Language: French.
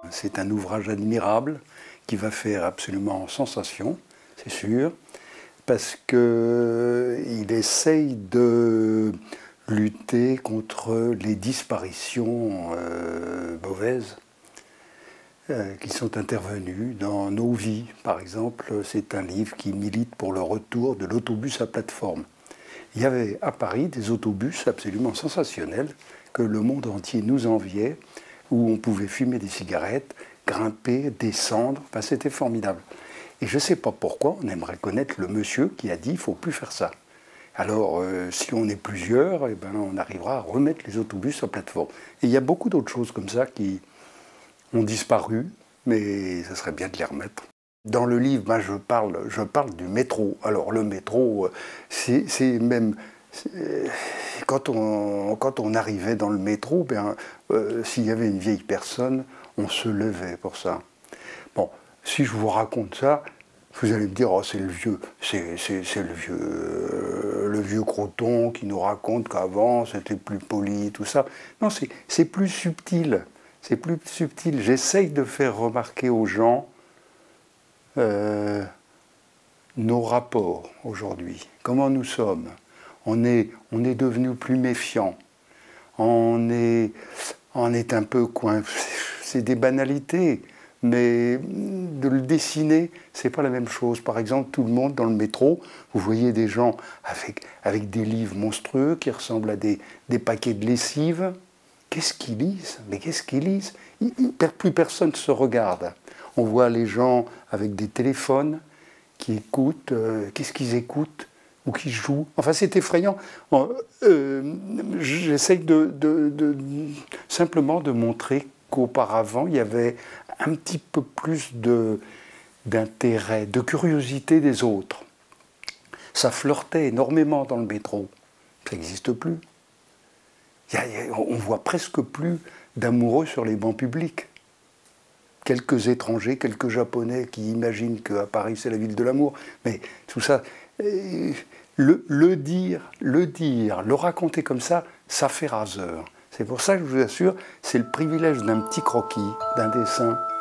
C'est un ouvrage admirable qui va faire absolument sensation, c'est sûr, parce qu'il essaye de lutter contre les disparitions mauvaises qui sont intervenues dans nos vies. Par exemple, c'est un livre qui milite pour le retour de l'autobus à plateforme. Il y avait à Paris des autobus absolument sensationnels que le monde entier nous enviait, où on pouvait fumer des cigarettes, grimper, descendre, enfin, c'était formidable. Et je ne sais pas pourquoi, on aimerait connaître le monsieur qui a dit « il ne faut plus faire ça ». Alors, si on est plusieurs, eh ben, on arrivera à remettre les autobus à plateforme. Et il y a beaucoup d'autres choses comme ça qui ont disparu, mais ça serait bien de les remettre. Dans le livre, ben, je parle du métro. Alors, le métro, c'est même... Quand on arrivait dans le métro, ben, s'il y avait une vieille personne, on se levait pour ça. Bon, si je vous raconte ça, vous allez me dire, oh, c'est le vieux Croton qui nous raconte qu'avant c'était plus poli, tout ça. Non, c'est plus subtil. C'est plus subtil. J'essaye de faire remarquer aux gens nos rapports aujourd'hui, comment nous sommes. On est devenu plus méfiant. On est un peu coin. C'est des banalités. Mais de le dessiner, c'est pas la même chose. Par exemple, tout le monde dans le métro, vous voyez des gens avec des livres monstrueux qui ressemblent à des paquets de lessive. Qu'est-ce qu'ils lisent? Mais qu'est-ce qu'ils lisent? Plus personne ne se regarde. On voit les gens avec des téléphones qui écoutent. Qu'est-ce qu'ils écoutent? Ou qui jouent? Enfin, c'est effrayant. J'essaye simplement de montrer qu'auparavant, il y avait un petit peu plus d'intérêt, de curiosité des autres. Ça flirtait énormément dans le métro. Ça n'existe plus. On voit presque plus d'amoureux sur les bancs publics. Quelques étrangers, quelques Japonais qui imaginent qu'à Paris c'est la ville de l'amour. Mais tout ça, le dire, le raconter comme ça fait raseur. C'est pour ça que je vous assure, c'est le privilège d'un petit croquis, d'un dessin.